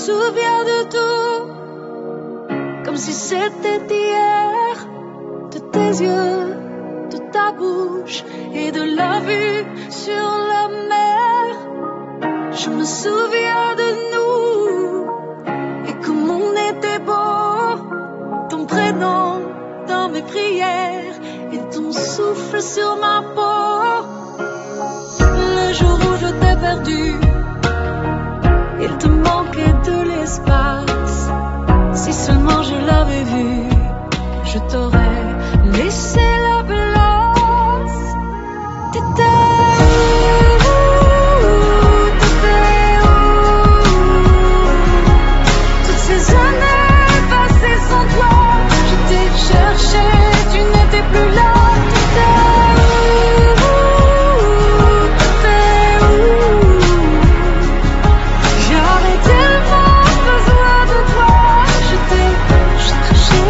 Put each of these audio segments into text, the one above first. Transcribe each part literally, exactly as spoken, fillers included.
souviens de tout, comme si c'était hier, de tes yeux, de ta bouche et de la vue sur la mer. Je me souviens de nous et comme on était beau, ton prénom dans mes prières et ton souffle sur ma peau. Le jour où je t'ai perdu, il te manquait de l'espace. Si seulement je l'avais vu, je t'aurais laissé la place. T'étais où? T'étais où? Toutes ces années passées sans toi, je t'ai cherché, tu n'étais plus là. T'étais où? T'étais où? J'avais tellement besoin de toi, je t'ai cherché.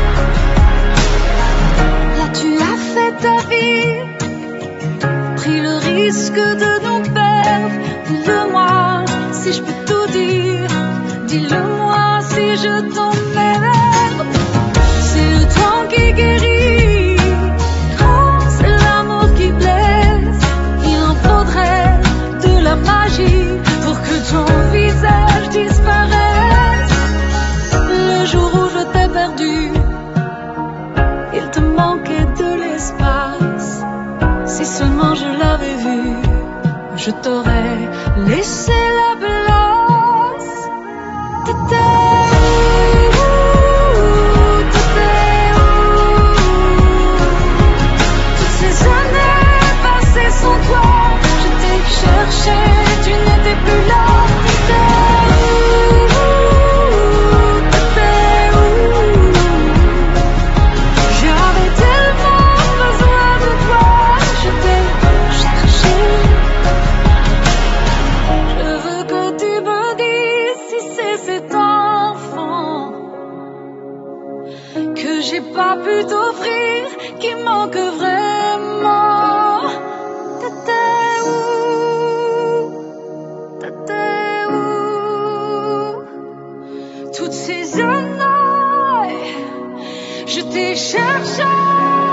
Là tu as fait ta vie, pris le risque de nous perdre. Dis-le-moi si je peux tout dire, dis-le-moi si je t'emmerde. C'est le temps qui guérit, quand c'est l'amour qui blesse. Il en faudrait de la magie pour que ton visage disparaisse. Le jour où je t'ai perdu, il te manquait de l'espace. Si seulement je l'avais vu, je t'aurais laissé la place. T'étais où? T'étais où? Toutes ces années passées sans toi, je t'ai cherché, tu n'étais plus là. T'étais où? T'étais où? J'avais tellement besoin de toi, je t'ai cherché. Je veux que tu me dises si c'est cet enfant que j'ai pas pu t'offrir qui manque vraiment. T'étais où? T'étais où? Toutes ces années, je t'ai cherché.